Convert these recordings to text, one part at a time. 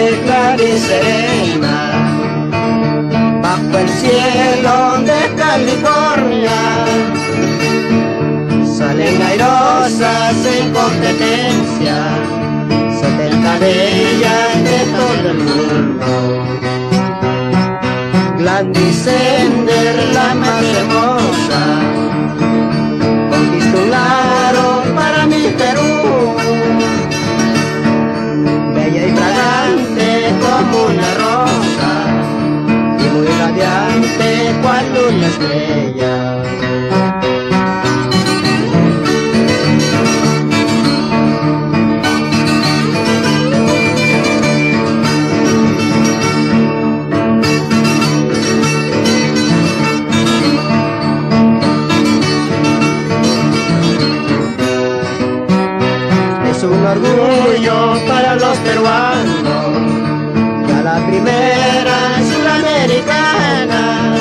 clara y serena, bajo el cielo de California, salen airosas en competencia 70 de ellas de todo el mundo. Gladys Sender, la más hermosa, conquistó un aro para mi Perú, bella y fragante como una rosa y muy radiante cual una estrella. Es un orgullo para los peruanos, ya la primera sudamericana,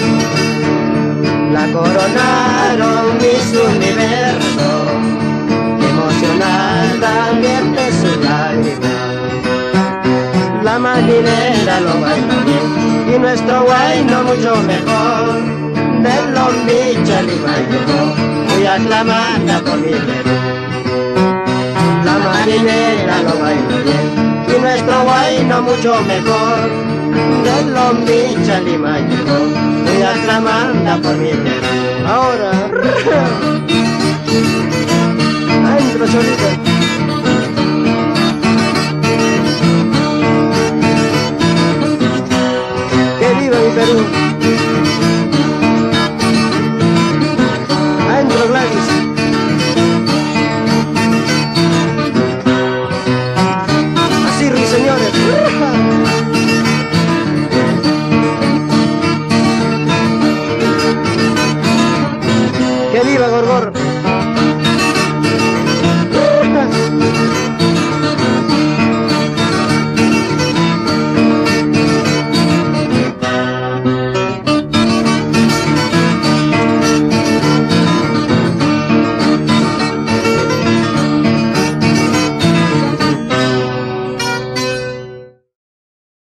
la coronaron Miss Universo, emocionada vierte sus lágrimas. La marinera lo baila bien y nuestro guayno mucho mejor, del Long Beach al Lima llegó, muy aclamada por mi Perú. La marinera lo baila bien y nuestro guayno mucho mejor, del Long Beach al Lima llegó, muy aclamada por mi Perú. Ahora adentro solita. ¡Que viva mi Perú! Adentro Gladys. Señores, ¡que viva Gorgor!